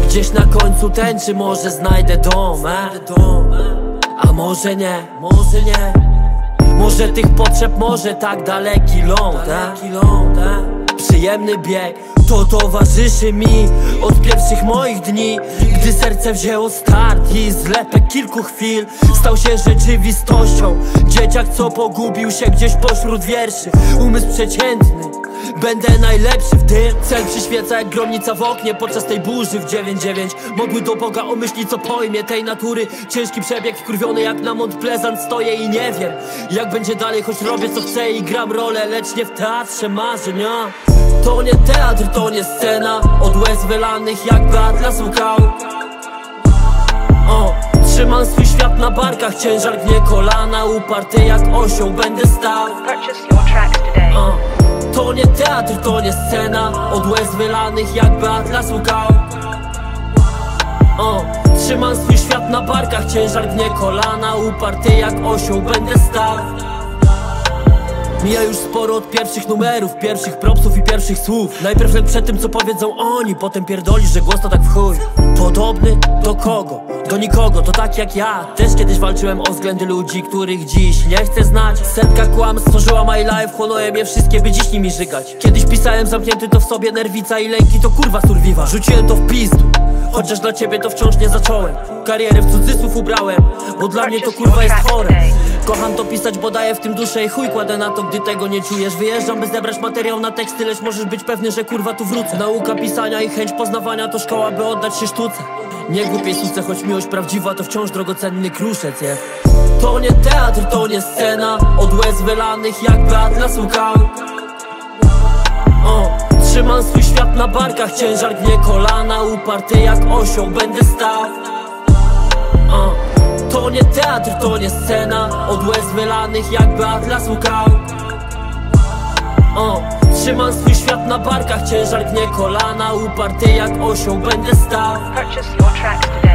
Gdzieś na końcu tęczy może znajdę dom, a może nie, może nie. Może tych potrzeb, może tak daleki ląd, Przyjemny bieg, to towarzyszy mi od pierwszych moich dni, gdy serce wzięło start i zlepek kilku chwil stał się rzeczywistością. Dzieciak, co pogubił się gdzieś pośród wierszy. Umysł przeciętny, będę najlepszy w tym. Cel przyświeca jak gromnica w oknie podczas tej burzy w 9-9. Modły do Boga o myśli, co pojmie tej natury. Ciężki przebieg, wkurwiony jak na Mont Pleasant stoję i nie wiem jak będzie dalej, choć robię co chcę i gram rolę, lecz nie w teatrze marzeń. To nie teatr, to nie scena, od łez wylanych jakby Atlas łkał. Trzymam swój świat na barkach, ciężar gnie kolana, uparty jak osioł będę stał. To nie teatr, to nie scena, od łez wylanych jakby Atlas łkał. Trzymam swój świat na barkach, ciężar gnie kolana, uparty jak osioł będę stał. Mija już sporo od pierwszych numerów, pierwszych propsów i pierwszych słów. Najpierw lek przed tym, co powiedzą oni, potem pierdolisz, że głos to tak w chuj. Podobny do kogo? Do nikogo, to tak jak ja. Też kiedyś walczyłem o względy ludzi, których dziś nie chcę znać. Setka kłamstw stworzyła my life, chłonąłem je wszystkie, by dziś nimi żygać. Kiedyś pisałem zamknięty to w sobie, nerwica i lęki to kurwa survival. Rzuciłem to w pizdu, chociaż dla ciebie to wciąż nie zacząłem. Karierę w cudzysłów ubrałem, bo dla mnie to kurwa jest chore. Kocham to pisać, bo daję w tym duszę i chuj kładę na to, gdy tego nie czujesz. Wyjeżdżam, by zebrać materiał na teksty, lecz możesz być pewny, że kurwa tu wrócę. Nauka pisania i chęć poznawania to szkoła, by oddać się sztuce. Nie głupiej suce, choć miłość prawdziwa to wciąż drogocenny kruszec, To nie teatr, to nie scena, od łez wylanych jakby Atlas łkał. Trzymam swój świat na barkach, ciężar gnie kolana, uparty jak osioł będę stał. To nie teatr, to nie scena, od łez wylanych jakby Atlas łkał. Trzymam swój świat na barkach, ciężar gnie kolana, uparty jak osioł będę stał.